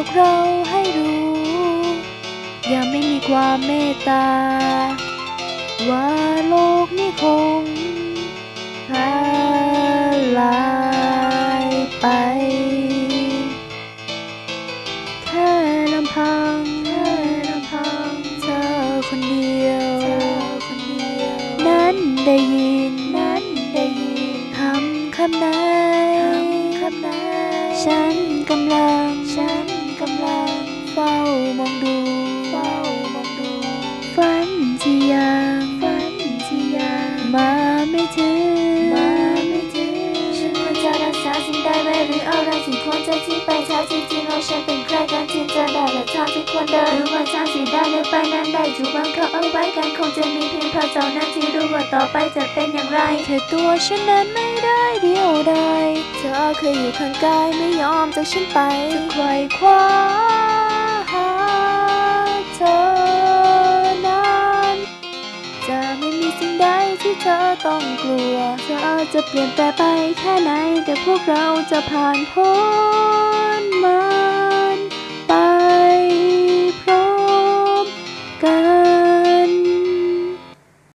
เราให้รู้ยังไม่มีความเมตตาว่าโลกนี้คงพาลายไปแค่ลำพังเธอคนเดียวนั้นได้ยินคำไหนฉันกำลังเฝ้ามองดูฝันที่ยังมาไม่ถึงฉันควรจะรักษาสิ่งใดไว้หรือเอาอะไรที่ควรจะทิ้งไปแท้จริงแล้วฉันเป็นใครกันที่จะได้และทางที่ควรเดินหรือว่าทางที่ได้เดินไปนั้นได้ถูกบังคับเอาไว้กันคงจะมีเพียงพระเจ้านั้นที่รู้ว่าต่อไปจะเป็นอย่างไรแค่ตัวฉันนั้นไม่ได้เดียวดายเธอเคยอยู่ข้างกายไม่ยอมจากฉันไปจะไขว่คว้าหาเธอนั้นจะไม่มีสิ่งใดที่เธอต้องกลัวเธอจะเปลี่ยนแปลงไปแค่ไหนแต่พวกเราจะผ่านพ้น